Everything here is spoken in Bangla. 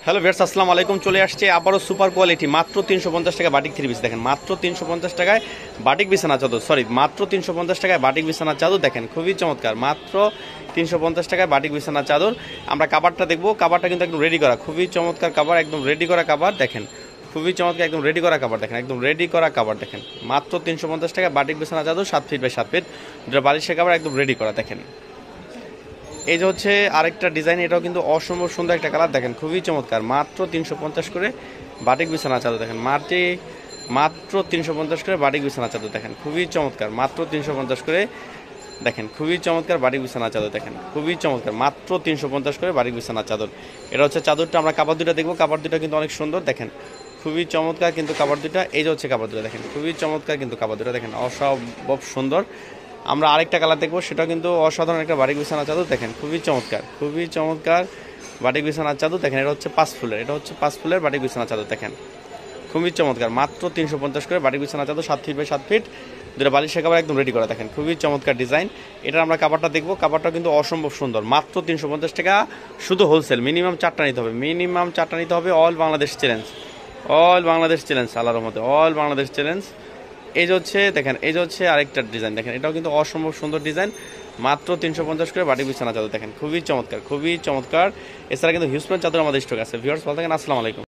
হ্যালো ভিউয়ার্স, আসসালামু আলাইকুম। চলে আসছে আবারও সুপার কোয়ালিটি মাত্র 350 টাকায় বাটিক থ্রি পিস। দেখেন মাত্র 350 টাকায় বাটিক বিছানা চাদর, মাত্র 350 টাকায় বাটিক বিছানা চাদর। দেখেন খুবই চমৎকার, মাত্র 350 টাকায় বাটিক বিছানা চাদর। আমরা কাভারটা দেখবো, কাভারটা কিন্তু একদম রেডি করা, খুবই চমৎকার কাভার, একদম রেডি করা কাভার। দেখেন খুবই চমৎকার, একদম রেডি করা কাভার। দেখেন একদম রেডি করা কাভার। দেখেন মাত্র 350 টাকায় বাটিক বিছানা চাদর, 7 ফিট বাই 7 ফিট, যেটা বালিশের কাভার, একদম রেডি করা। দেখেন এই যে হচ্ছে আরেকটা ডিজাইন, এটাও কিন্তু অসম্ভব সুন্দর একটা কালার। দেখেন খুবই চমৎকার, মাত্র 350 করে বাটিক বিছানা চাদর। দেখেন মাত্র 350 করে বাটিক বিছানা চাদর। দেখেন খুবই চমৎকার, মাত্র 350 করে। দেখেন খুবই চমৎকার বাটিক বিছানা চাদর। দেখেন খুবই চমৎকার, মাত্র 350 করে বাটিক বিছানা চাদর। এটা হচ্ছে চাদরটা। আমরা কাপড় দুটা দেখবো, কাপড় দুটা কিন্তু অনেক সুন্দর। দেখেন খুবই চমৎকার কিন্তু কাপড় দুটা। এই যে হচ্ছে কাপড় দুটা, দেখেন খুবই চমৎকার কিন্তু কাপড় দুটা। দেখেন অসম্ভব সুন্দর। আমরা আরেকটা কালার দেখবো, সেটা কিন্তু অসাধারণ একটা বাটিক বিছানা চাদর। দেখেন খুবই চমৎকার, খুবই চমৎকার বাটিক বিছানা চাদর। দেখেন এটা হচ্ছে 5 ফুলের, এটা হচ্ছে 5 ফুলের বাটিক বিছানা চাদর। দেখেন খুবই চমৎকার, মাত্র 350 করে বাটিক বিছানা চাদর, 7 ফিট বাই 7 ফিট, দুটো বালিশের কাভার, একদম রেডি করা। দেখেন খুবই চমৎকার ডিজাইন। এটা আমরা কাভারটা দেখবো, কাভারটা কিন্তু অসম্ভব সুন্দর। মাত্র 350 টাকা, শুধু হোলসেল। মিনিমাম 4টা নিতে হবে, মিনিমাম 4টা নিতে হবে। All Bangladesh challenge, all Bangladesh challenge, আল্লাহর মধ্যে অল বাংলাদেশ চ্যালেঞ্জ। এই যে হচ্ছে দেখেন, এই যে হচ্ছে আরেকটা ডিজাইন। দেখেন এটাও কিন্তু অসম্ভব সুন্দর ডিজাইন, মাত্র 350 করে বাটিক বিছানা চাদর। দেখেন খুবই চমৎকার, খুবই চমৎকার। এছাড়া কিন্তু হিউজম্যান চাদর আমাদের স্টক আছে। ভিউয়ার্স ভালো থাকেন, আসসালামু আলাইকুম।